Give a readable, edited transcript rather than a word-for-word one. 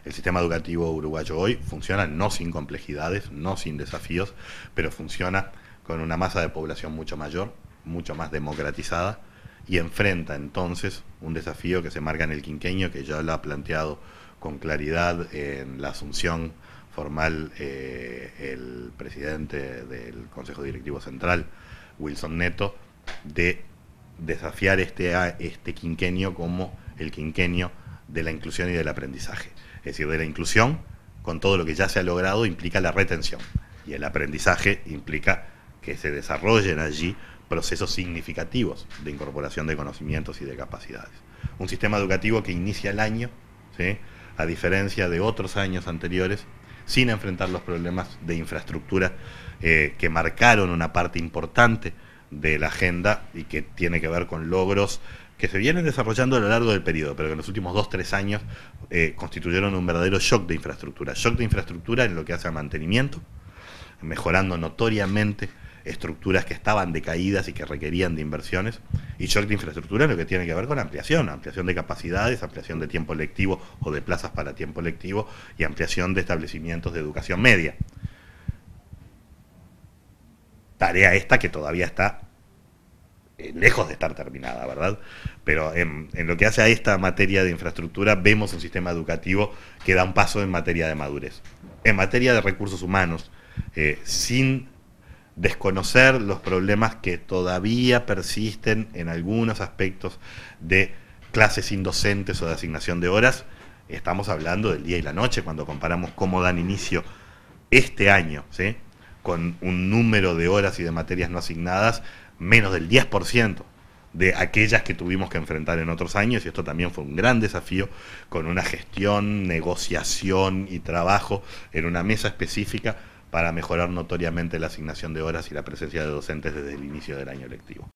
El sistema educativo uruguayo hoy funciona no sin complejidades, no sin desafíos, pero funciona con una masa de población mucho mayor, mucho más democratizada, y enfrenta entonces un desafío que se marca en el quinquenio, que ya lo ha planteado con claridad en la asunción formal el presidente del Consejo Directivo Central, Wilson Neto, de desafiar este quinquenio como el quinquenio de la inclusión y del aprendizaje. Es decir, de la inclusión, con todo lo que ya se ha logrado, implica la retención, y el aprendizaje implica que se desarrollen allí procesos significativos de incorporación de conocimientos y de capacidades. Un sistema educativo que inicia el año, ¿sí?, a diferencia de otros años anteriores, sin enfrentar los problemas de infraestructura que marcaron una parte importante de la agenda y que tiene que ver con logros que se vienen desarrollando a lo largo del periodo, pero que en los últimos 2-3 años constituyeron un verdadero shock de infraestructura. Shock de infraestructura en lo que hace al mantenimiento, mejorando notoriamente estructuras que estaban decaídas y que requerían de inversiones, y shock de infraestructura en lo que tiene que ver con ampliación de capacidades, ampliación de tiempo lectivo o de plazas para tiempo lectivo y ampliación de establecimientos de educación media. Tarea esta que todavía está lejos de estar terminada, ¿verdad? Pero en lo que hace a esta materia de infraestructura, vemos un sistema educativo que da un paso en materia de madurez. En materia de recursos humanos, sin desconocer los problemas que todavía persisten en algunos aspectos de clases indocentes o de asignación de horas, estamos hablando del día y la noche cuando comparamos cómo dan inicio este año, ¿sí?, con un número de horas y de materias no asignadas menos del 10% de aquellas que tuvimos que enfrentar en otros años, y esto también fue un gran desafío, con una gestión, negociación y trabajo en una mesa específica para mejorar notoriamente la asignación de horas y la presencia de docentes desde el inicio del año lectivo.